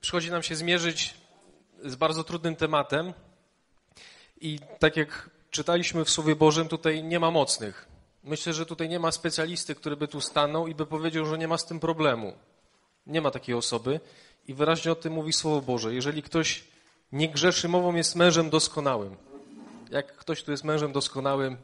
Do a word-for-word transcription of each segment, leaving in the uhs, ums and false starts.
przychodzi nam się zmierzyć z bardzo trudnym tematem i tak jak czytaliśmy w Słowie Bożym, tutaj nie ma mocnych. Myślę, że tutaj nie ma specjalisty, który by tu stanął i by powiedział, że nie ma z tym problemu. Nie ma takiej osoby i wyraźnie o tym mówi Słowo Boże. Jeżeli ktoś nie grzeszy mową, jest mężem doskonałym. Jak ktoś tu jest mężem doskonałym,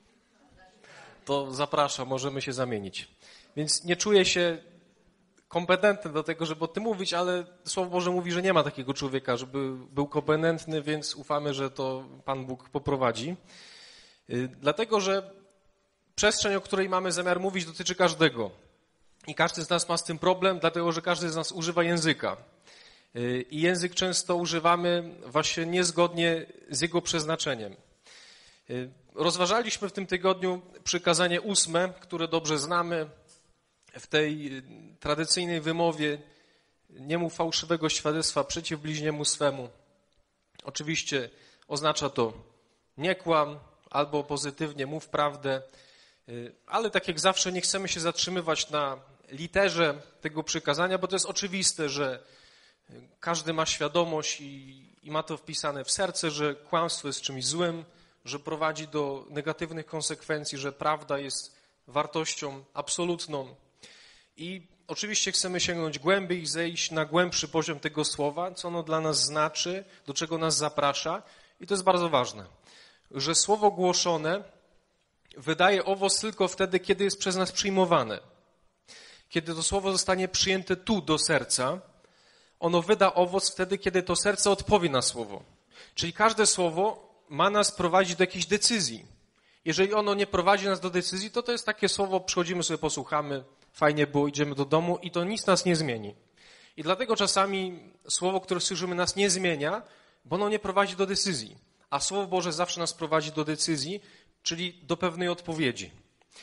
to zapraszam, możemy się zamienić. Więc nie czuję się kompetentny do tego, żeby o tym mówić, ale Słowo Boże mówi, że nie ma takiego człowieka, żeby był kompetentny, więc ufamy, że to Pan Bóg poprowadzi. Dlatego, że przestrzeń, o której mamy zamiar mówić, dotyczy każdego. I każdy z nas ma z tym problem, dlatego, że każdy z nas używa języka. I język często używamy właśnie niezgodnie z jego przeznaczeniem. Rozważaliśmy w tym tygodniu przykazanie ósme, które dobrze znamy. W tej tradycyjnej wymowie nie mów fałszywego świadectwa przeciw bliźniemu swemu. Oczywiście oznacza to nie kłam, albo pozytywnie mów prawdę, ale tak jak zawsze nie chcemy się zatrzymywać na literze tego przykazania, bo to jest oczywiste, że każdy ma świadomość i, i ma to wpisane w serce, że kłamstwo jest czymś złym, że prowadzi do negatywnych konsekwencji, że prawda jest wartością absolutną. I oczywiście chcemy sięgnąć głębiej, zejść na głębszy poziom tego słowa, co ono dla nas znaczy, do czego nas zaprasza. I to jest bardzo ważne, że słowo głoszone wydaje owoc tylko wtedy, kiedy jest przez nas przyjmowane. Kiedy to słowo zostanie przyjęte tu do serca, ono wyda owoc wtedy, kiedy to serce odpowie na słowo. Czyli każde słowo ma nas prowadzić do jakiejś decyzji. Jeżeli ono nie prowadzi nas do decyzji, to to jest takie słowo, przychodzimy sobie, posłuchamy, fajnie było, idziemy do domu i to nic nas nie zmieni. I dlatego czasami słowo, które słyszymy, nas nie zmienia, bo ono nie prowadzi do decyzji. A Słowo Boże zawsze nas prowadzi do decyzji, czyli do pewnej odpowiedzi.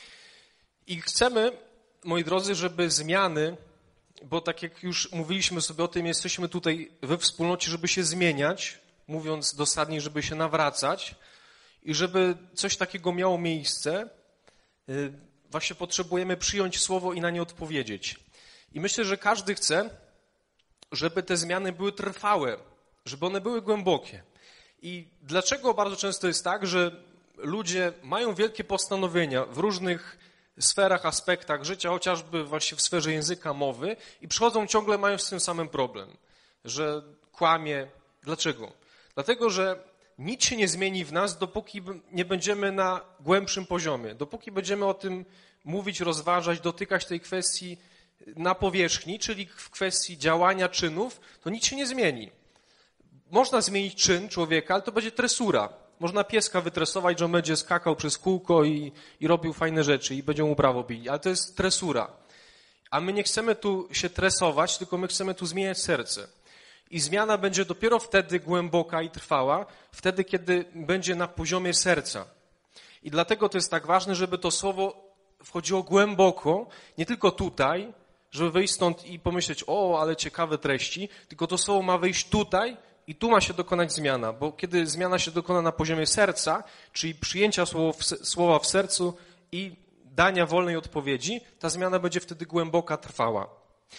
I chcemy, moi drodzy, żeby zmiany, bo tak jak już mówiliśmy sobie o tym, jesteśmy tutaj we wspólnocie, żeby się zmieniać, mówiąc dosadnie, żeby się nawracać i żeby coś takiego miało miejsce, właśnie potrzebujemy przyjąć słowo i na nie odpowiedzieć. I myślę, że każdy chce, żeby te zmiany były trwałe, żeby one były głębokie. I dlaczego bardzo często jest tak, że ludzie mają wielkie postanowienia w różnych sferach, aspektach życia, chociażby właśnie w sferze języka, mowy i przychodzą ciągle, mają z tym samym problem, że kłamie. Dlaczego? Dlatego, że nic się nie zmieni w nas, dopóki nie będziemy na głębszym poziomie, dopóki będziemy o tym mówić, rozważać, dotykać tej kwestii na powierzchni, czyli w kwestii działania, czynów, to nic się nie zmieni. Można zmienić czyn człowieka, ale to będzie tresura. Można pieska wytresować, że on będzie skakał przez kółko i, i robił fajne rzeczy i będzie mu brawo bili, ale to jest tresura. A my nie chcemy tu się tresować, tylko my chcemy tu zmieniać serce. I zmiana będzie dopiero wtedy głęboka i trwała, wtedy, kiedy będzie na poziomie serca. I dlatego to jest tak ważne, żeby to słowo wchodziło głęboko, nie tylko tutaj, żeby wyjść stąd i pomyśleć, o, ale ciekawe treści, tylko to słowo ma wyjść tutaj i tu ma się dokonać zmiana, bo kiedy zmiana się dokona na poziomie serca, czyli przyjęcia słowa w sercu i dania wolnej odpowiedzi, ta zmiana będzie wtedy głęboka, trwała.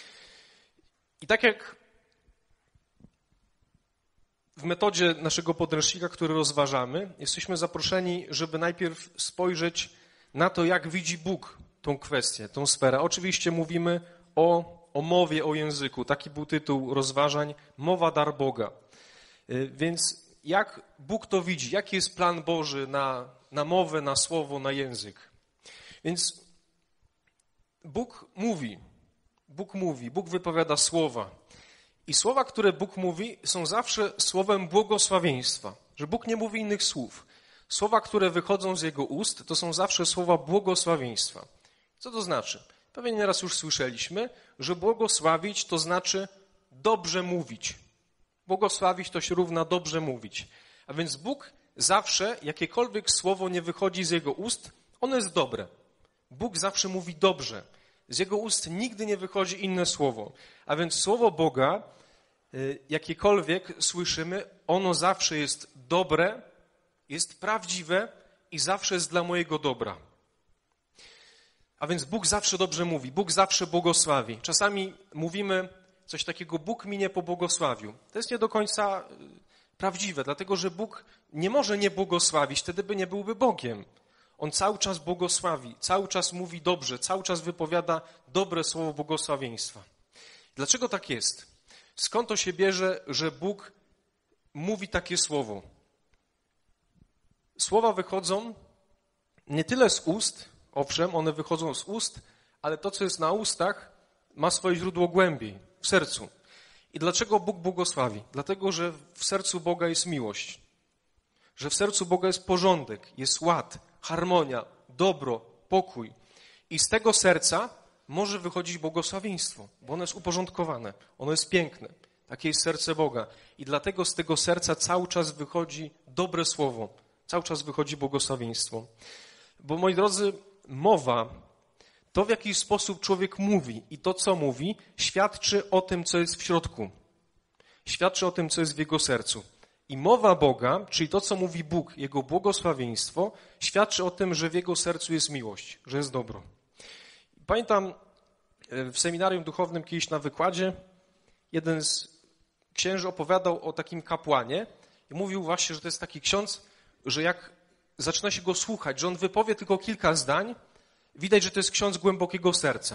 I tak jak w metodzie naszego podręcznika, który rozważamy, jesteśmy zaproszeni, żeby najpierw spojrzeć na to, jak widzi Bóg tą kwestię, tą sferę. Oczywiście mówimy o, o mowie, o języku. Taki był tytuł rozważań, mowa dar Boga. Więc jak Bóg to widzi? Jaki jest plan Boży na, na mowę, na słowo, na język? Więc Bóg mówi, Bóg mówi, Bóg wypowiada słowa. I słowa, które Bóg mówi, są zawsze słowem błogosławieństwa, że Bóg nie mówi innych słów. Słowa, które wychodzą z Jego ust, to są zawsze słowa błogosławieństwa. Co to znaczy? Pewnie nieraz już słyszeliśmy, że błogosławić to znaczy dobrze mówić. Błogosławić to się równa dobrze mówić. A więc Bóg zawsze, jakiekolwiek słowo nie wychodzi z Jego ust, ono jest dobre. Bóg zawsze mówi dobrze. Z Jego ust nigdy nie wychodzi inne słowo. A więc słowo Boga, jakiekolwiek słyszymy, ono zawsze jest dobre, jest prawdziwe i zawsze jest dla mojego dobra. A więc Bóg zawsze dobrze mówi, Bóg zawsze błogosławi. Czasami mówimy coś takiego, Bóg mi nie pobłogosławił. To jest nie do końca prawdziwe, dlatego że Bóg nie może nie błogosławić, wtedy by nie byłby Bogiem. On cały czas błogosławi, cały czas mówi dobrze, cały czas wypowiada dobre słowo błogosławieństwa. Dlaczego tak jest? Skąd to się bierze, że Bóg mówi takie słowo? Słowa wychodzą nie tyle z ust, owszem, one wychodzą z ust, ale to, co jest na ustach, ma swoje źródło głębiej, w sercu. I dlaczego Bóg błogosławi? Dlatego, że w sercu Boga jest miłość, że w sercu Boga jest porządek, jest ład, harmonia, dobro, pokój. I z tego serca może wychodzić błogosławieństwo, bo ono jest uporządkowane, ono jest piękne. Takie jest serce Boga. I dlatego z tego serca cały czas wychodzi dobre słowo, cały czas wychodzi błogosławieństwo. Bo, moi drodzy, mowa, to w jaki sposób człowiek mówi i to, co mówi, świadczy o tym, co jest w środku. Świadczy o tym, co jest w jego sercu. I mowa Boga, czyli to, co mówi Bóg, Jego błogosławieństwo, świadczy o tym, że w Jego sercu jest miłość, że jest dobro. Pamiętam w seminarium duchownym kiedyś na wykładzie jeden z księży opowiadał o takim kapłanie i mówił właśnie, że to jest taki ksiądz, że jak zaczyna się go słuchać, że on wypowie tylko kilka zdań, widać, że to jest ksiądz głębokiego serca.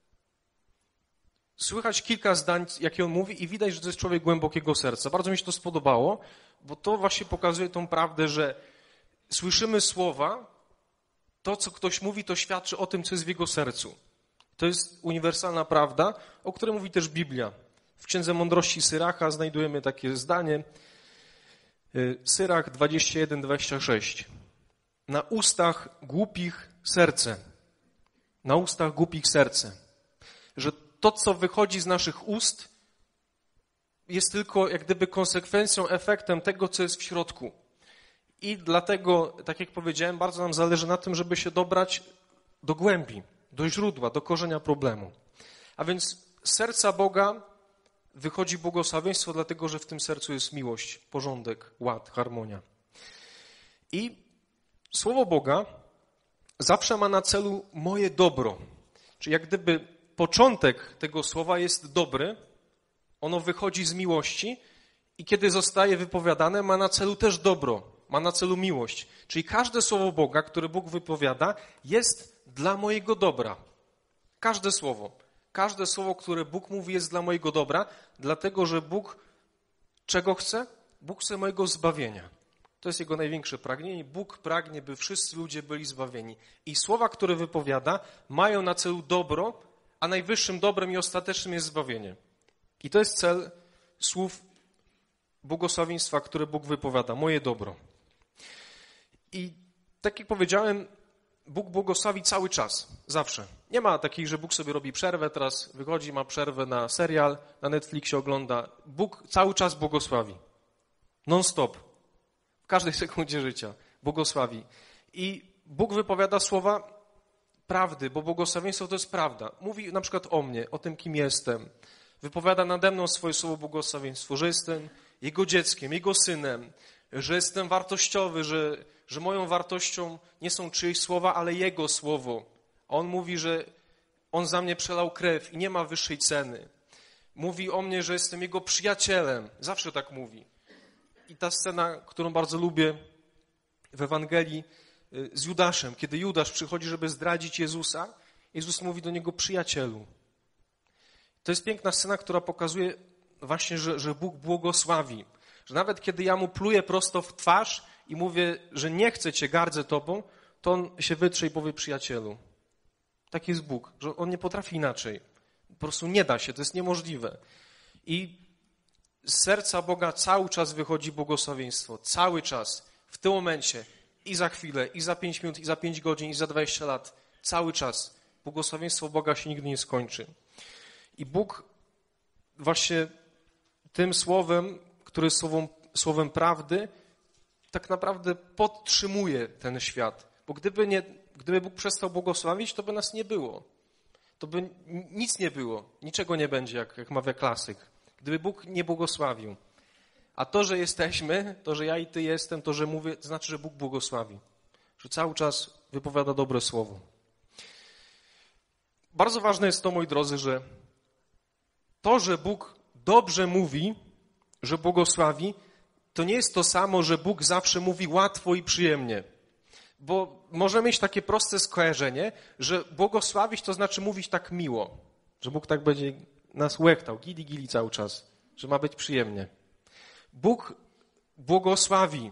Słychać kilka zdań, jakie on mówi i widać, że to jest człowiek głębokiego serca. Bardzo mi się to spodobało, bo to właśnie pokazuje tą prawdę, że słyszymy słowa, to, co ktoś mówi, to świadczy o tym, co jest w jego sercu. To jest uniwersalna prawda, o której mówi też Biblia. W Księdze Mądrości Syracha znajdujemy takie zdanie. Syrach dwadzieścia jeden, dwadzieścia sześć. Na ustach głupich serce. Na ustach głupich serce. Że to, co wychodzi z naszych ust, jest tylko jak gdyby konsekwencją, efektem tego, co jest w środku. I dlatego, tak jak powiedziałem, bardzo nam zależy na tym, żeby się dobrać do głębi, do źródła, do korzenia problemu. A więc z serca Boga wychodzi błogosławieństwo, dlatego że w tym sercu jest miłość, porządek, ład, harmonia. I Słowo Boga zawsze ma na celu moje dobro. Czyli jak gdyby początek tego słowa jest dobry, ono wychodzi z miłości i kiedy zostaje wypowiadane, ma na celu też dobro, ma na celu miłość. Czyli każde słowo Boga, które Bóg wypowiada, jest dla mojego dobra. Każde słowo. Każde słowo, które Bóg mówi, jest dla mojego dobra, dlatego że Bóg czego chce? Bóg chce mojego zbawienia. To jest Jego największe pragnienie. Bóg pragnie, by wszyscy ludzie byli zbawieni. I słowa, które wypowiada, mają na celu dobro, a najwyższym dobrem i ostatecznym jest zbawienie. I to jest cel słów błogosławieństwa, które Bóg wypowiada, moje dobro. I tak jak powiedziałem, Bóg błogosławi cały czas, zawsze. Nie ma takiej, że Bóg sobie robi przerwę, teraz wychodzi, ma przerwę na serial, na Netflixie ogląda. Bóg cały czas błogosławi. Non-stop. W każdej sekundzie życia błogosławi. I Bóg wypowiada słowa prawdy, bo błogosławieństwo to jest prawda. Mówi na przykład o mnie, o tym, kim jestem. Wypowiada nade mną swoje słowo błogosławieństwo, że jestem Jego dzieckiem, Jego synem, że jestem wartościowy, że, że moją wartością nie są czyjeś słowa, ale Jego słowo. On mówi, że On za mnie przelał krew i nie ma wyższej ceny. Mówi o mnie, że jestem Jego przyjacielem. Zawsze tak mówi. I ta scena, którą bardzo lubię w Ewangelii z Judaszem, kiedy Judasz przychodzi, żeby zdradzić Jezusa, Jezus mówi do niego przyjacielu. To jest piękna scena, która pokazuje właśnie, że, że Bóg błogosławi. Że nawet kiedy ja mu pluję prosto w twarz i mówię, że nie chcę cię, gardzę tobą, to on się wytrze i powie przyjacielu. Tak jest Bóg, że on nie potrafi inaczej. Po prostu nie da się, to jest niemożliwe. I z serca Boga cały czas wychodzi błogosławieństwo. Cały czas. W tym momencie. I za chwilę, i za pięć minut, i za pięć godzin, i za dwadzieścia lat. Cały czas. Błogosławieństwo Boga się nigdy nie skończy. I Bóg właśnie tym słowem, które jest słowem, słowem prawdy, tak naprawdę podtrzymuje ten świat. Bo gdyby, nie, gdyby Bóg przestał błogosławić, to by nas nie było. To by nic nie było. Niczego nie będzie, jak, jak mawia klasyk. Gdyby Bóg nie błogosławił. A to, że jesteśmy, to, że ja i ty jestem, to, że mówię, to znaczy, że Bóg błogosławi. Że cały czas wypowiada dobre słowo. Bardzo ważne jest to, moi drodzy, że to, że Bóg dobrze mówi, że błogosławi, to nie jest to samo, że Bóg zawsze mówi łatwo i przyjemnie. Bo może mieć takie proste skojarzenie, że błogosławić to znaczy mówić tak miło, że Bóg tak będzie nas łektał, gili, gili cały czas, że ma być przyjemnie. Bóg błogosławi.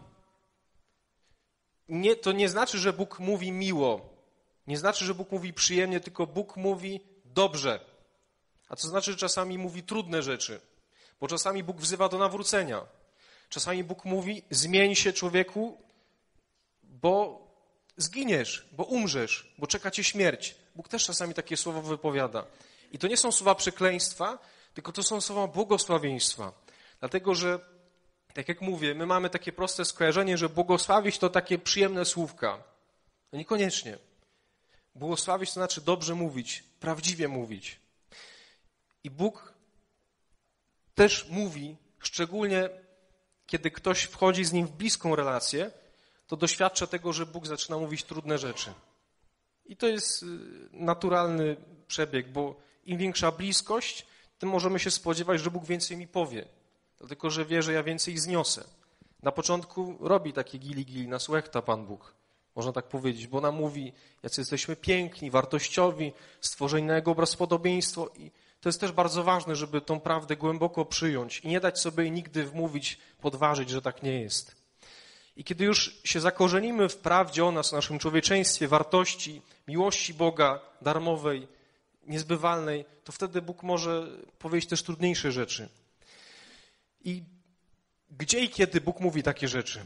Nie, to nie znaczy, że Bóg mówi miło. Nie znaczy, że Bóg mówi przyjemnie, tylko Bóg mówi dobrze. A to znaczy, że czasami mówi trudne rzeczy. Bo czasami Bóg wzywa do nawrócenia. Czasami Bóg mówi, zmień się człowieku, bo zginiesz, bo umrzesz, bo czeka cię śmierć. Bóg też czasami takie słowo wypowiada. I to nie są słowa przekleństwa, tylko to są słowa błogosławieństwa. Dlatego, że tak jak mówię, my mamy takie proste skojarzenie, że błogosławić to takie przyjemne słówka. No niekoniecznie. Błogosławić to znaczy dobrze mówić, prawdziwie mówić. I Bóg też mówi, szczególnie kiedy ktoś wchodzi z Nim w bliską relację, to doświadcza tego, że Bóg zaczyna mówić trudne rzeczy. I to jest naturalny przebieg, bo im większa bliskość, tym możemy się spodziewać, że Bóg więcej mi powie. Dlatego, że wie, że ja więcej zniosę. Na początku robi takie gili-gili, nas łechta Pan Bóg. Można tak powiedzieć, bo nam mówi, jacy jesteśmy piękni, wartościowi, stworzeni na Jego obraz podobieństwo. I to jest też bardzo ważne, żeby tą prawdę głęboko przyjąć i nie dać sobie jej nigdy wmówić, podważyć, że tak nie jest. I kiedy już się zakorzenimy w prawdzie o nas, o naszym człowieczeństwie, wartości, miłości Boga darmowej, niezbywalnej, to wtedy Bóg może powiedzieć też trudniejsze rzeczy. I gdzie i kiedy Bóg mówi takie rzeczy?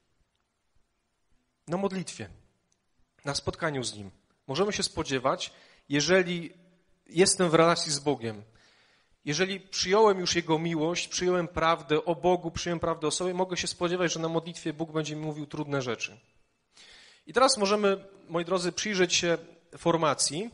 Na modlitwie, na spotkaniu z Nim. Możemy się spodziewać, jeżeli jestem w relacji z Bogiem, jeżeli przyjąłem już Jego miłość, przyjąłem prawdę o Bogu, przyjąłem prawdę o sobie, mogę się spodziewać, że na modlitwie Bóg będzie mi mówił trudne rzeczy. I teraz możemy, moi drodzy, przyjrzeć się formacji.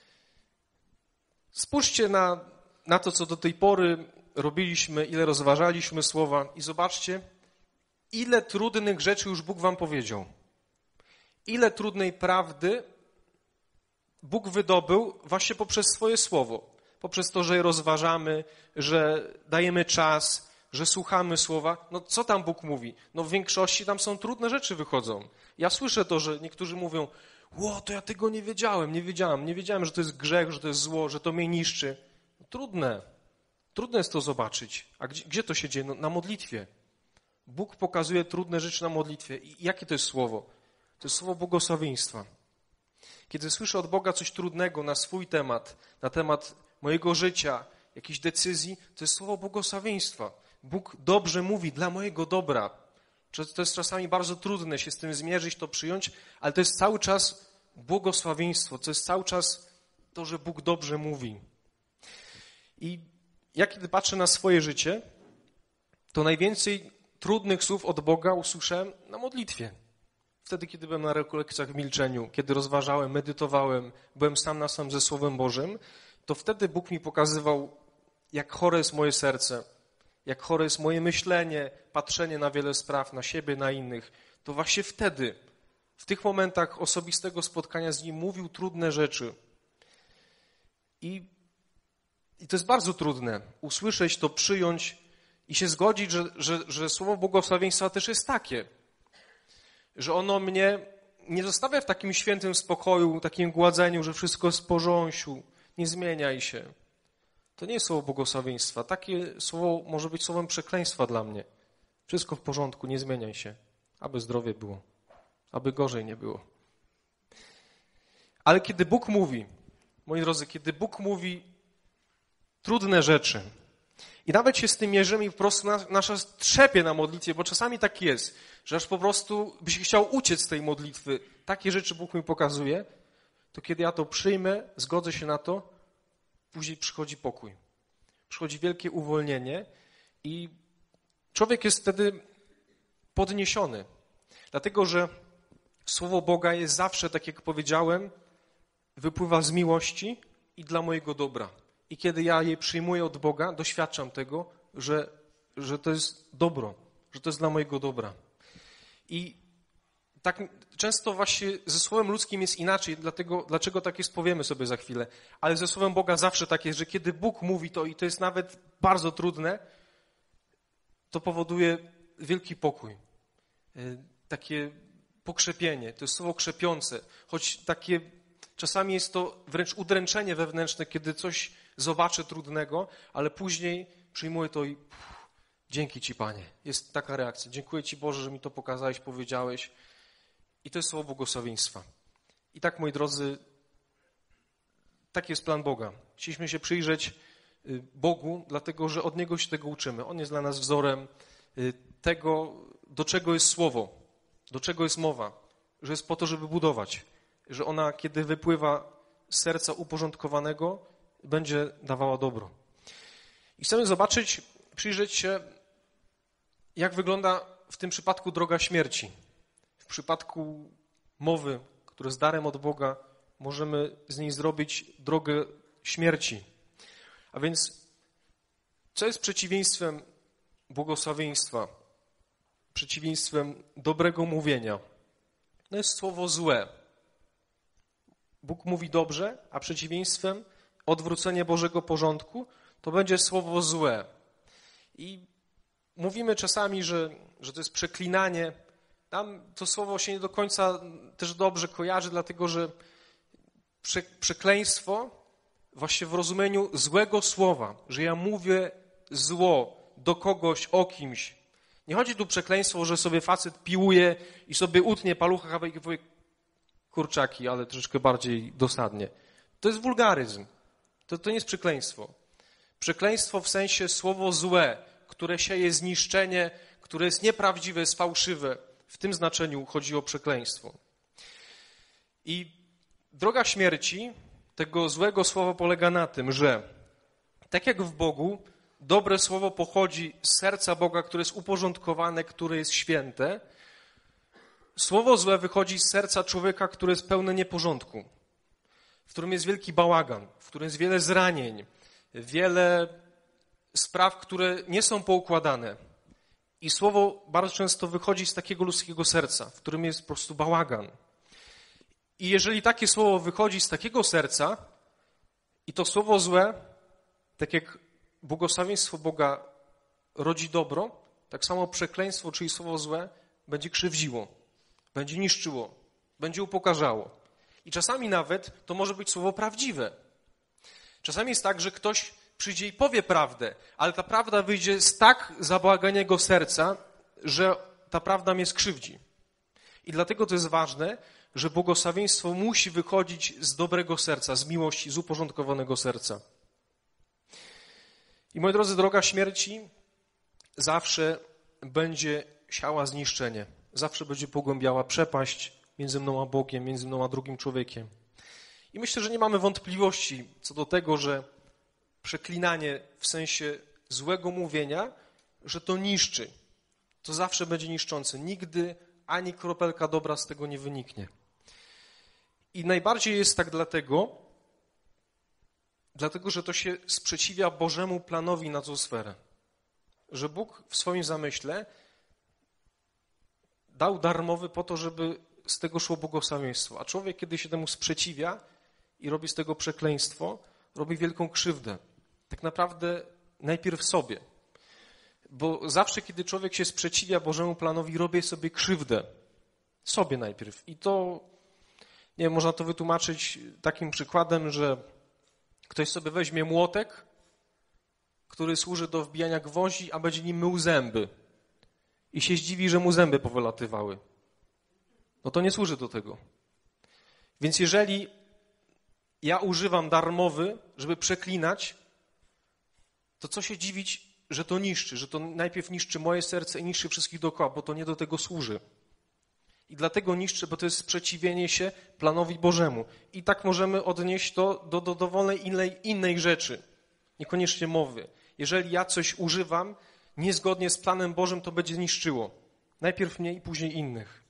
Spójrzcie na, na to, co do tej pory robiliśmy, ile rozważaliśmy słowa i zobaczcie, ile trudnych rzeczy już Bóg wam powiedział. Ile trudnej prawdy Bóg wydobył właśnie poprzez swoje słowo. Poprzez to, że je rozważamy, że dajemy czas, że słuchamy słowa. No co tam Bóg mówi? No w większości tam są trudne rzeczy wychodzą. Ja słyszę to, że niektórzy mówią, ło, to ja tego nie wiedziałem, nie wiedziałem, nie wiedziałem, że to jest grzech, że to jest zło, że to mnie niszczy. No, trudne. Trudne jest to zobaczyć. A gdzie, gdzie to się dzieje? No, na modlitwie. Bóg pokazuje trudne rzeczy na modlitwie. I jakie to jest słowo? To jest słowo błogosławieństwa. Kiedy słyszę od Boga coś trudnego na swój temat, na temat mojego życia, jakiejś decyzji, to jest słowo błogosławieństwa. Bóg dobrze mówi dla mojego dobra. To jest czasami bardzo trudne się z tym zmierzyć, to przyjąć, ale to jest cały czas błogosławieństwo. To jest cały czas to, że Bóg dobrze mówi. I ja kiedy patrzę na swoje życie, to najwięcej trudnych słów od Boga usłyszałem na modlitwie. Wtedy, kiedy byłem na rekolekcjach w milczeniu, kiedy rozważałem, medytowałem, byłem sam na sam ze Słowem Bożym, to wtedy Bóg mi pokazywał, jak chore jest moje serce, jak chore jest moje myślenie, patrzenie na wiele spraw, na siebie, na innych. To właśnie wtedy, w tych momentach osobistego spotkania z Nim mówił trudne rzeczy. I, i to jest bardzo trudne, usłyszeć to, przyjąć i się zgodzić, że, że, że słowo błogosławieństwa też jest takie, że ono mnie nie zostawia w takim świętym spokoju, takim gładzeniu, że wszystko jest w porządku, nie zmieniaj się. To nie jest słowo błogosławieństwa. Takie słowo może być słowem przekleństwa dla mnie. Wszystko w porządku, nie zmieniaj się. Aby zdrowie było, aby gorzej nie było. Ale kiedy Bóg mówi, moi drodzy, kiedy Bóg mówi trudne rzeczy i nawet się z tym mierzymy i po prostu nasza trzepie na modlitwie, bo czasami tak jest, że aż po prostu byś chciał uciec z tej modlitwy. Takie rzeczy Bóg mi pokazuje, to kiedy ja to przyjmę, zgodzę się na to, później przychodzi pokój. Przychodzi wielkie uwolnienie i człowiek jest wtedy podniesiony. Dlatego, że Słowo Boga jest zawsze, tak jak powiedziałem, wypływa z miłości i dla mojego dobra. I kiedy ja je przyjmuję od Boga, doświadczam tego, że, że to jest dobro, że to jest dla mojego dobra. I tak często właśnie ze słowem ludzkim jest inaczej, dlatego, dlaczego tak jest, powiemy sobie za chwilę. Ale ze słowem Boga zawsze tak jest, że kiedy Bóg mówi to i to jest nawet bardzo trudne, to powoduje wielki pokój. Takie pokrzepienie, to jest słowo krzepiące, choć takie czasami jest to wręcz udręczenie wewnętrzne, kiedy coś zobaczę trudnego, ale później przyjmuję to i pff, dzięki Ci, Panie. Jest taka reakcja. Dziękuję Ci, Boże, że mi to pokazałeś, powiedziałeś. I to jest słowo błogosławieństwa. I tak, moi drodzy, taki jest plan Boga. Chcieliśmy się przyjrzeć Bogu, dlatego że od Niego się tego uczymy. On jest dla nas wzorem tego, do czego jest słowo, do czego jest mowa, że jest po to, żeby budować, że ona, kiedy wypływa z serca uporządkowanego, będzie dawała dobro. I chcemy zobaczyć, przyjrzeć się, jak wygląda w tym przypadku droga śmierci. W przypadku mowy, która jest darem od Boga, możemy z niej zrobić drogę śmierci. A więc, co jest przeciwieństwem błogosławieństwa, przeciwieństwem dobrego mówienia? To jest słowo złe. Bóg mówi dobrze, a przeciwieństwem odwrócenie Bożego porządku to będzie słowo złe. I mówimy czasami, że, że to jest przeklinanie. Nam to słowo się nie do końca też dobrze kojarzy, dlatego że prze, przekleństwo właśnie w rozumieniu złego słowa, że ja mówię zło do kogoś, o kimś. Nie chodzi tu o przekleństwo, że sobie facet piłuje i sobie utnie palucha i powie kurczaki, ale troszeczkę bardziej dosadnie. To jest wulgaryzm. To, to nie jest przekleństwo. Przekleństwo w sensie słowo złe, które sieje zniszczenie, które jest nieprawdziwe, jest fałszywe. W tym znaczeniu chodzi o przekleństwo. I droga śmierci tego złego słowa polega na tym, że tak jak w Bogu, dobre słowo pochodzi z serca Boga, które jest uporządkowane, które jest święte. Słowo złe wychodzi z serca człowieka, które jest pełne nieporządku, w którym jest wielki bałagan, w którym jest wiele zranień, wiele spraw, które nie są poukładane. I słowo bardzo często wychodzi z takiego ludzkiego serca, w którym jest po prostu bałagan. I jeżeli takie słowo wychodzi z takiego serca i to słowo złe, tak jak błogosławieństwo Boga rodzi dobro, tak samo przekleństwo, czyli słowo złe, będzie krzywdziło, będzie niszczyło, będzie upokarzało. I czasami nawet to może być słowo prawdziwe. Czasami jest tak, że ktoś przyjdzie i powie prawdę, ale ta prawda wyjdzie z tak zabałaganiego serca, że ta prawda mnie skrzywdzi. I dlatego to jest ważne, że błogosławieństwo musi wychodzić z dobrego serca, z miłości, z uporządkowanego serca. I moi drodzy, droga śmierci zawsze będzie siała zniszczenie. Zawsze będzie pogłębiała przepaść między mną a Bogiem, między mną a drugim człowiekiem. I myślę, że nie mamy wątpliwości co do tego, że przeklinanie w sensie złego mówienia, że to niszczy. To zawsze będzie niszczące. Nigdy ani kropelka dobra z tego nie wyniknie. I najbardziej jest tak dlatego, dlatego, że to się sprzeciwia Bożemu planowi na tą sferę. Że Bóg w swoim zamyśle dał darmowy po to, żeby z tego szło błogosławieństwo. A człowiek, kiedy się temu sprzeciwia i robi z tego przekleństwo, robi wielką krzywdę. Tak naprawdę najpierw sobie. Bo zawsze, kiedy człowiek się sprzeciwia Bożemu planowi, robi sobie krzywdę. Sobie najpierw. I to, nie wiem, można to wytłumaczyć takim przykładem, że ktoś sobie weźmie młotek, który służy do wbijania gwoździ, a będzie nim mył zęby. I się zdziwi, że mu zęby powylatywały. No to nie służy do tego. Więc jeżeli ja używam darmowy, żeby przeklinać, to co się dziwić, że to niszczy, że to najpierw niszczy moje serce i niszczy wszystkich dookoła, bo to nie do tego służy. I dlatego niszczy, bo to jest sprzeciwienie się planowi Bożemu. I tak możemy odnieść to do, do dowolnej innej, innej rzeczy, niekoniecznie mowy. Jeżeli ja coś używam niezgodnie z planem Bożym, to będzie niszczyło. Najpierw mnie i później innych.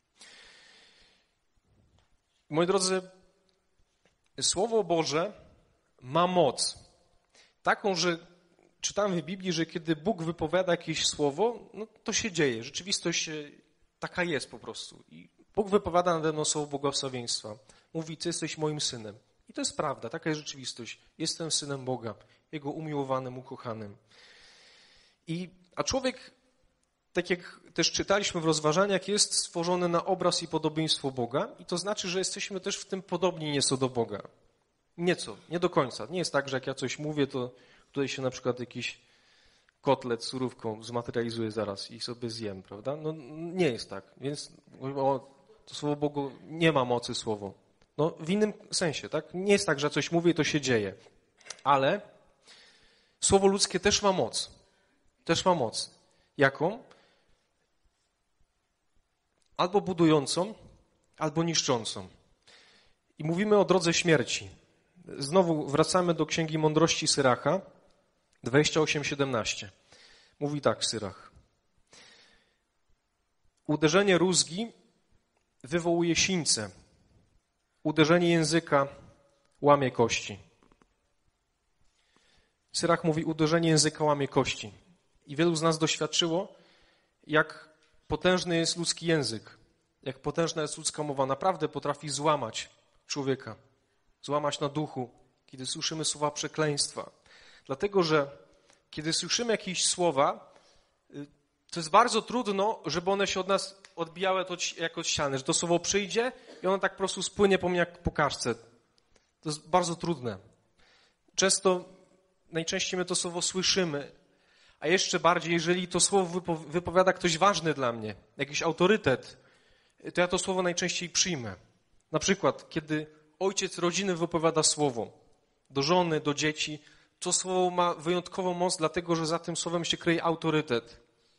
Moi drodzy, Słowo Boże ma moc. Taką, że czytamy w Biblii, że kiedy Bóg wypowiada jakieś słowo, no to się dzieje. Rzeczywistość taka jest po prostu. I Bóg wypowiada nade mną słowo błogosławieństwa. Mówi, ty jesteś moim synem. I to jest prawda, taka jest rzeczywistość. Jestem synem Boga, Jego umiłowanym, ukochanym. I, a człowiek, tak jak też czytaliśmy w rozważaniach, jest stworzony na obraz i podobieństwo Boga i to znaczy, że jesteśmy też w tym podobni nieco do Boga. Nieco, nie do końca. Nie jest tak, że jak ja coś mówię, to tutaj się na przykład jakiś kotlet z surówką zmaterializuje zaraz i sobie zjem, prawda? No nie jest tak, więc o, to słowo Bogu nie ma mocy słowo. No w innym sensie, tak? Nie jest tak, że coś mówię i to się dzieje. Ale słowo ludzkie też ma moc. Też ma moc. Jaką? Albo budującą, albo niszczącą. I mówimy o drodze śmierci. Znowu wracamy do Księgi Mądrości Syracha, dwadzieścia osiem siedemnaście. Mówi tak Syrach. Uderzenie rózgi wywołuje sińce. Uderzenie języka łamie kości. Syrach mówi, uderzenie języka łamie kości. I wielu z nas doświadczyło, jak potężny jest ludzki język, jak potężna jest ludzka mowa. Naprawdę potrafi złamać człowieka, złamać na duchu, kiedy słyszymy słowa przekleństwa. Dlatego, że kiedy słyszymy jakieś słowa, to jest bardzo trudno, żeby one się od nas odbijały jak od ściany, że to słowo przyjdzie i ono tak po prostu spłynie po mnie jak po kaszce. To jest bardzo trudne. Często, najczęściej my to słowo słyszymy, a jeszcze bardziej, jeżeli to słowo wypowiada ktoś ważny dla mnie, jakiś autorytet, to ja to słowo najczęściej przyjmę. Na przykład, kiedy ojciec rodziny wypowiada słowo do żony, do dzieci, to słowo ma wyjątkową moc, dlatego że za tym słowem się kryje autorytet.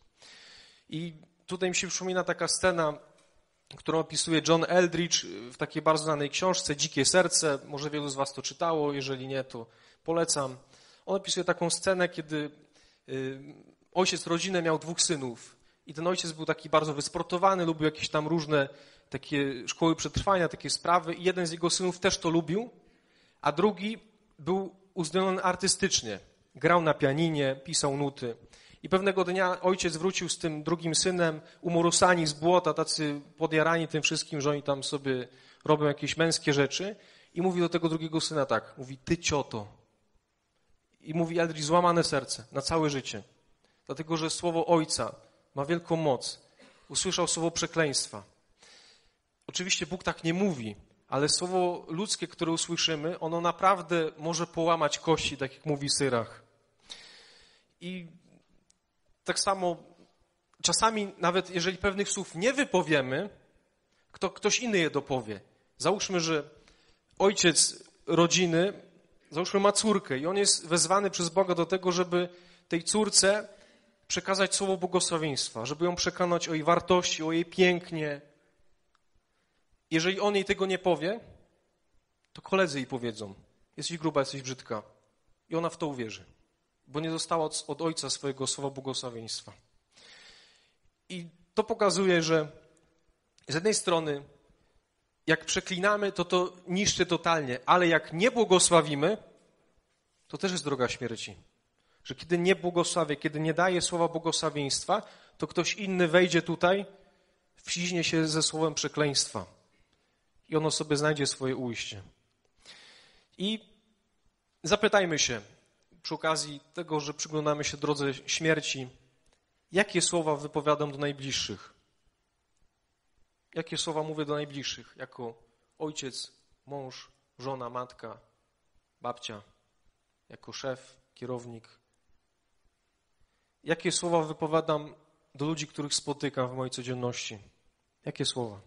I tutaj mi się przypomina taka scena, którą opisuje John Eldridge w takiej bardzo znanej książce Dzikie serce. Może wielu z was to czytało, jeżeli nie, to polecam. On opisuje taką scenę, kiedy ojciec rodziny miał dwóch synów i ten ojciec był taki bardzo wysportowany, lubił jakieś tam różne takie szkoły przetrwania, takie sprawy i jeden z jego synów też to lubił, a drugi był uzdolniony artystycznie. Grał na pianinie, pisał nuty. I pewnego dnia ojciec wrócił z tym drugim synem, umorusani z błota, tacy podjarani tym wszystkim, że oni tam sobie robią jakieś męskie rzeczy i mówi do tego drugiego syna tak, mówi, ty cioto. I mówi Eldridge, złamane serce na całe życie. Dlatego, że słowo ojca ma wielką moc. Usłyszał słowo przekleństwa. Oczywiście Bóg tak nie mówi, ale słowo ludzkie, które usłyszymy, ono naprawdę może połamać kości, tak jak mówi Syrach. I tak samo czasami nawet jeżeli pewnych słów nie wypowiemy, kto, ktoś inny je dopowie. Załóżmy, że ojciec rodziny, załóżmy ma córkę i on jest wezwany przez Boga do tego, żeby tej córce przekazać słowo błogosławieństwa, żeby ją przekonać o jej wartości, o jej pięknie. Jeżeli on jej tego nie powie, to koledzy jej powiedzą, jesteś gruba, jesteś brzydka. I ona w to uwierzy, bo nie dostała od, od ojca swojego słowa błogosławieństwa. I to pokazuje, że z jednej strony, jak przeklinamy, to to niszczy totalnie, ale jak nie błogosławimy, to też jest droga śmierci. Że kiedy nie błogosławię, kiedy nie daję słowa błogosławieństwa, to ktoś inny wejdzie tutaj, wciśnie się ze słowem przekleństwa i ono sobie znajdzie swoje ujście. I zapytajmy się przy okazji tego, że przyglądamy się drodze śmierci, jakie słowa wypowiadam do najbliższych? Jakie słowa mówię do najbliższych? Jako ojciec, mąż, żona, matka, babcia, jako szef, kierownik. Jakie słowa wypowiadam do ludzi, których spotykam w mojej codzienności? Jakie słowa?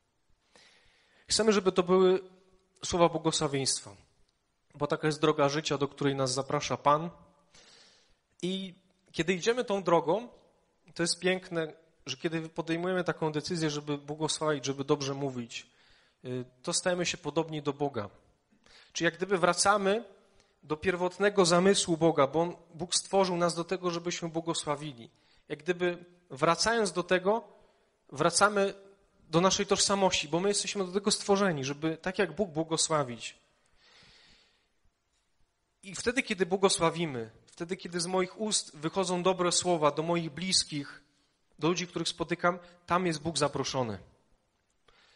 Chcemy, żeby to były słowa błogosławieństwa, bo taka jest droga życia, do której nas zaprasza Pan. I kiedy idziemy tą drogą, to jest piękne, że kiedy podejmujemy taką decyzję, żeby błogosławić, żeby dobrze mówić, to stajemy się podobni do Boga. Czyli jak gdyby wracamy do pierwotnego zamysłu Boga, bo On, Bóg stworzył nas do tego, żebyśmy błogosławili. Jak gdyby wracając do tego, wracamy do naszej tożsamości, bo my jesteśmy do tego stworzeni, żeby tak jak Bóg błogosławić. I wtedy, kiedy błogosławimy, wtedy, kiedy z moich ust wychodzą dobre słowa do moich bliskich, do ludzi, których spotykam, tam jest Bóg zaproszony.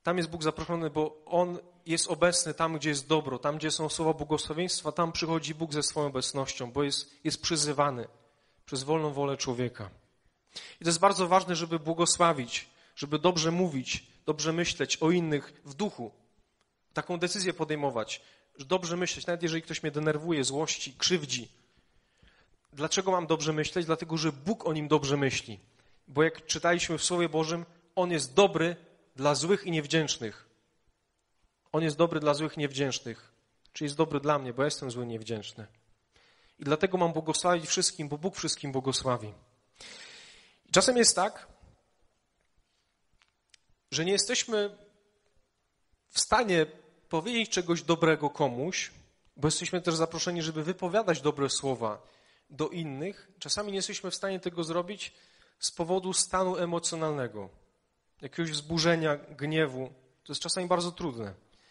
Tam jest Bóg zaproszony, bo On jest obecny tam, gdzie jest dobro, tam, gdzie są słowa błogosławieństwa, tam przychodzi Bóg ze swoją obecnością, bo jest, jest przyzywany przez wolną wolę człowieka. I to jest bardzo ważne, żeby błogosławić, żeby dobrze mówić, dobrze myśleć o innych w duchu. Taką decyzję podejmować, że dobrze myśleć, nawet jeżeli ktoś mnie denerwuje, złości, krzywdzi. Dlaczego mam dobrze myśleć? Dlatego, że Bóg o nim dobrze myśli. Bo jak czytaliśmy w Słowie Bożym, On jest dobry dla złych i niewdzięcznych. On jest dobry dla złych i niewdzięcznych. Czyli jest dobry dla mnie, bo ja jestem zły i niewdzięczny. I dlatego mam błogosławić wszystkim, bo Bóg wszystkim błogosławi. I czasem jest tak, że nie jesteśmy w stanie powiedzieć czegoś dobrego komuś, bo jesteśmy też zaproszeni, żeby wypowiadać dobre słowa do innych. Czasami nie jesteśmy w stanie tego zrobić z powodu stanu emocjonalnego, jakiegoś wzburzenia, gniewu. To jest czasami bardzo trudne.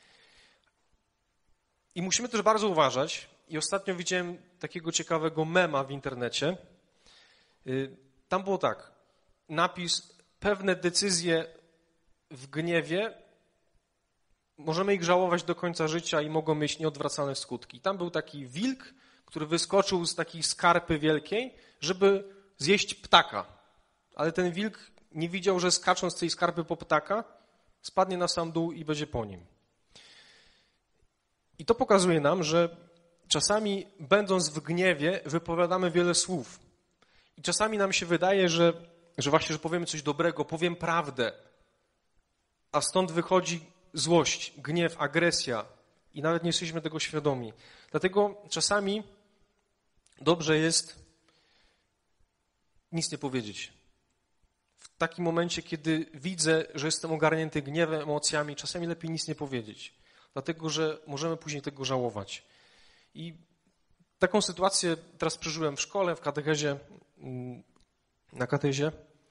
I musimy też bardzo uważać. I ostatnio widziałem takiego ciekawego mema w internecie. Tam było tak, napis: pewne decyzje w gniewie możemy ich żałować do końca życia i mogą mieć nieodwracalne skutki. Tam był taki wilk, który wyskoczył z takiej skarpy wielkiej, żeby zjeść ptaka. Ale ten wilk nie widział, że skacząc z tej skarpy po ptaka, spadnie na sam dół i będzie po nim. I to pokazuje nam, że czasami, będąc w gniewie, wypowiadamy wiele słów. I czasami nam się wydaje, że, że właśnie, że powiemy coś dobrego, powiem prawdę, a stąd wychodzi złość, gniew, agresja i nawet nie jesteśmy tego świadomi. Dlatego czasami dobrze jest nic nie powiedzieć. W takim momencie, kiedy widzę, że jestem ogarnięty gniewem, emocjami, czasami lepiej nic nie powiedzieć, dlatego że możemy później tego żałować. I taką sytuację teraz przeżyłem w szkole, w katechezie, na katezie.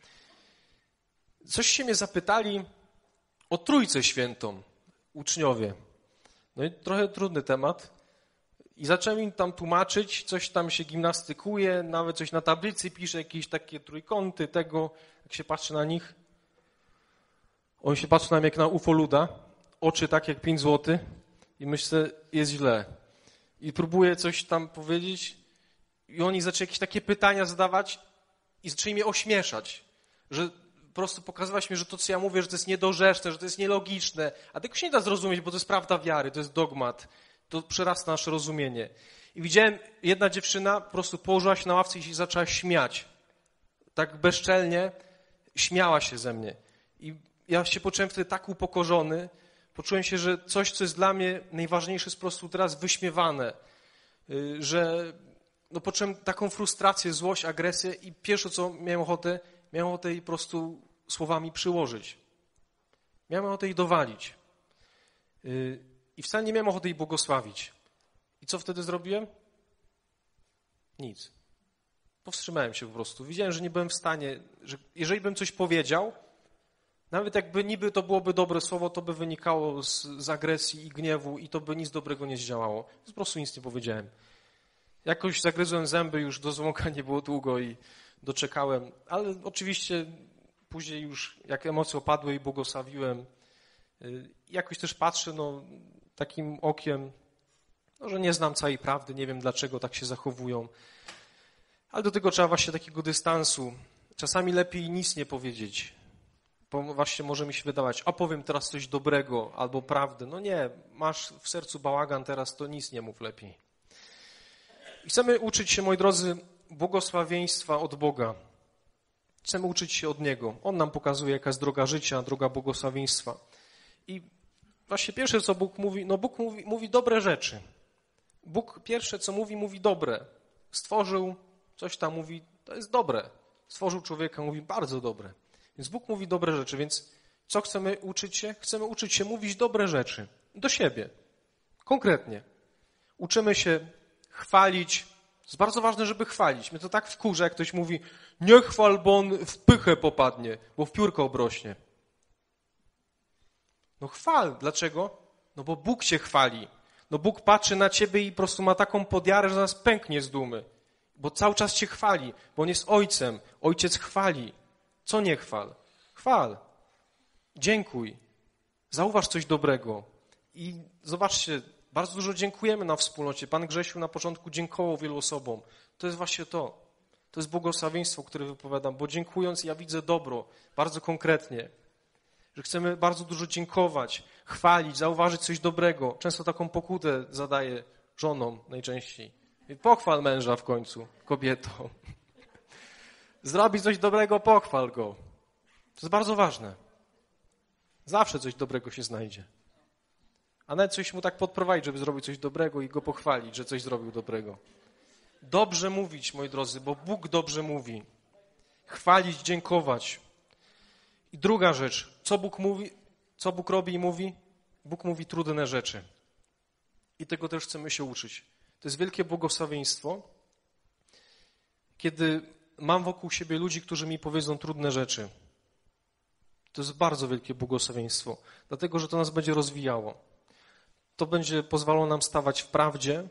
Coś się mnie zapytali o Trójcę Świętą, uczniowie. No i trochę trudny temat. I zacząłem im tam tłumaczyć, coś tam się gimnastykuje, nawet coś na tablicy pisze, jakieś takie trójkąty tego, jak się patrzy na nich. On się patrzy na mnie jak na ufoluda, oczy tak jak pięć złotych i myślę, jest źle. I próbuję coś tam powiedzieć i oni zaczęli jakieś takie pytania zadawać i zaczęli mnie ośmieszać, że po prostu pokazywać mi, że to, co ja mówię, że to jest niedorzeczne, że to jest nielogiczne, a tego się nie da zrozumieć, bo to jest prawda wiary, to jest dogmat, to przerasta nasze rozumienie. I widziałem, jedna dziewczyna po prostu położyła się na ławce i się zaczęła śmiać. Tak bezczelnie śmiała się ze mnie. I ja się poczułem wtedy tak upokorzony, poczułem się, że coś, co jest dla mnie najważniejsze, jest po prostu teraz wyśmiewane, że no, poczułem taką frustrację, złość, agresję i pierwsze, co miałem ochotę, miałem ochotę jej po prostu słowami przyłożyć. Miałem ochotę jej dowalić. I wcale nie miałem ochoty jej błogosławić. I co wtedy zrobiłem? Nic. Powstrzymałem się po prostu. Widziałem, że nie byłem w stanie, że jeżeli bym coś powiedział, nawet jakby niby to byłoby dobre słowo, to by wynikało z, z agresji i gniewu i to by nic dobrego nie zdziałało. Po prostu nic nie powiedziałem. Jakoś zagryzłem zęby, już do złąka nie było długo i doczekałem. Ale oczywiście później już jak emocje opadły i błogosławiłem, jakoś też patrzę no, takim okiem, no, że nie znam całej prawdy, nie wiem dlaczego tak się zachowują. Ale do tego trzeba właśnie takiego dystansu. Czasami lepiej nic nie powiedzieć, bo właśnie może mi się wydawać, a powiem teraz coś dobrego albo prawdę. No nie, masz w sercu bałagan teraz, to nic nie mów lepiej. I chcemy uczyć się, moi drodzy, błogosławieństwa od Boga. Chcemy uczyć się od Niego. On nam pokazuje, jaka jest droga życia, droga błogosławieństwa. I właśnie pierwsze, co Bóg mówi, no Bóg mówi, mówi dobre rzeczy. Bóg pierwsze, co mówi, mówi dobre. Stworzył, coś tam mówi, to jest dobre. Stworzył człowieka, mówi bardzo dobre. Więc Bóg mówi dobre rzeczy, więc co chcemy uczyć się? Chcemy uczyć się mówić dobre rzeczy do siebie, konkretnie. Uczymy się chwalić. To jest bardzo ważne, żeby chwalić. Mnie to tak wkurza, jak ktoś mówi, nie chwal, bo on w pychę popadnie, bo w piórko obrośnie. No chwal. Dlaczego? No bo Bóg cię chwali. No Bóg patrzy na ciebie i po prostu ma taką podjarę, że nas pęknie z dumy. Bo cały czas cię chwali, bo on jest ojcem. Ojciec chwali. Co nie chwal? Chwal. Dziękuj Zauważ coś dobrego. I zobaczcie, bardzo dużo dziękujemy na wspólnocie. Pan Grzesiu na początku dziękował wielu osobom. To jest właśnie to. To jest błogosławieństwo, które wypowiadam, bo dziękując ja widzę dobro, bardzo konkretnie. Że chcemy bardzo dużo dziękować, chwalić, zauważyć coś dobrego. Często taką pokutę zadaję żonom najczęściej. Pochwal męża w końcu, kobieto. Zrobi coś dobrego, pochwal go. To jest bardzo ważne. Zawsze coś dobrego się znajdzie. A nawet coś mu tak podprowadzić, żeby zrobił coś dobrego i go pochwalić, że coś zrobił dobrego. Dobrze mówić, moi drodzy, bo Bóg dobrze mówi. Chwalić, dziękować. I druga rzecz, co Bóg mówi, co Bóg robi i mówi? Bóg mówi trudne rzeczy. I tego też chcemy się uczyć. To jest wielkie błogosławieństwo, kiedy mam wokół siebie ludzi, którzy mi powiedzą trudne rzeczy. To jest bardzo wielkie błogosławieństwo, dlatego że to nas będzie rozwijało. To będzie pozwalało nam stawać w prawdzie.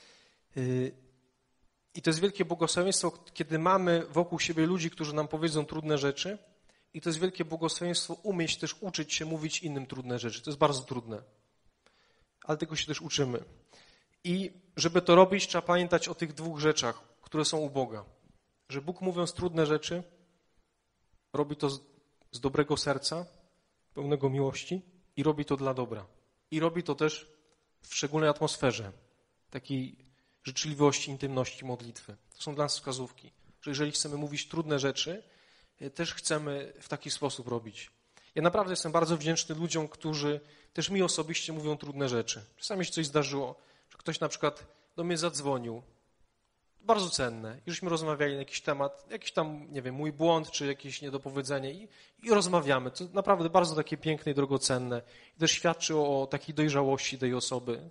I to jest wielkie błogosławieństwo, kiedy mamy wokół siebie ludzi, którzy nam powiedzą trudne rzeczy. I to jest wielkie błogosławieństwo umieć też uczyć się mówić innym trudne rzeczy. To jest bardzo trudne, ale tego się też uczymy. I żeby to robić, trzeba pamiętać o tych dwóch rzeczach, które są u Boga. Że Bóg, mówiąc trudne rzeczy, robi to z, z dobrego serca, pełnego miłości i robi to dla dobra. I robi to też w szczególnej atmosferze, takiej życzliwości, intymności, modlitwy. To są dla nas wskazówki, że jeżeli chcemy mówić trudne rzeczy, też chcemy w taki sposób robić. Ja naprawdę jestem bardzo wdzięczny ludziom, którzy też mi osobiście mówią trudne rzeczy. Czasami się coś zdarzyło, że ktoś na przykład do mnie zadzwonił, bardzo cenne, i żeśmy rozmawiali na jakiś temat, jakiś tam, nie wiem, mój błąd, czy jakieś niedopowiedzenie i, i rozmawiamy. To naprawdę bardzo takie piękne i drogocenne. I też świadczy o, o takiej dojrzałości tej osoby.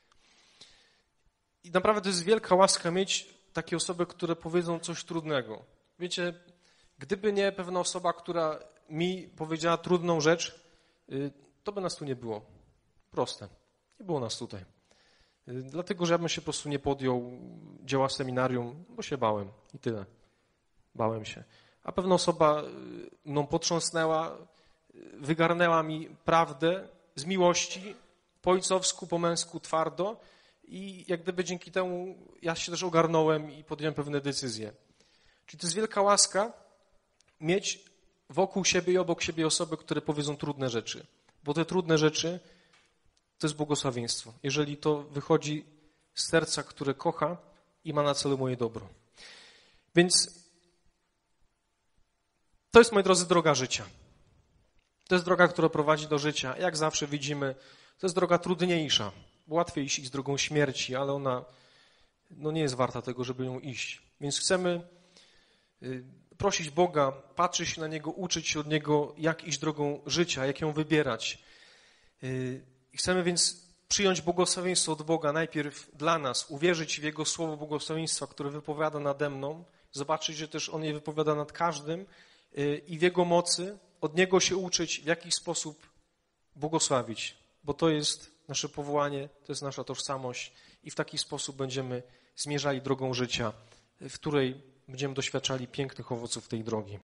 I naprawdę to jest wielka łaska mieć takie osoby, które powiedzą coś trudnego. Wiecie, gdyby nie pewna osoba, która mi powiedziała trudną rzecz, to by nas tu nie było. Proste. Nie było nas tutaj. Dlatego, że ja bym się po prostu nie podjął dzieła seminarium, bo się bałem i tyle. Bałem się. A pewna osoba mną potrząsnęła, wygarnęła mi prawdę z miłości, po ojcowsku, po męsku, twardo i jak gdyby dzięki temu ja się też ogarnąłem i podjąłem pewne decyzje. Czyli to jest wielka łaska mieć wokół siebie i obok siebie osoby, które powiedzą trudne rzeczy, bo te trudne rzeczy to jest błogosławieństwo, jeżeli to wychodzi z serca, które kocha i ma na celu moje dobro. Więc to jest, moi drodzy, droga życia. To jest droga, która prowadzi do życia. Jak zawsze widzimy, to jest droga trudniejsza. Łatwiej iść drogą śmierci, ale ona no, nie jest warta tego, żeby ją iść. Więc chcemy prosić Boga, patrzeć na Niego, uczyć się od Niego, jak iść drogą życia, jak ją wybierać. I chcemy więc przyjąć błogosławieństwo od Boga najpierw dla nas, uwierzyć w Jego słowo błogosławieństwa, które wypowiada nade mną, zobaczyć, że też On je wypowiada nad każdym i w Jego mocy od Niego się uczyć, w jaki sposób błogosławić, bo to jest nasze powołanie, to jest nasza tożsamość i w taki sposób będziemy zmierzali drogą życia, w której będziemy doświadczali pięknych owoców tej drogi.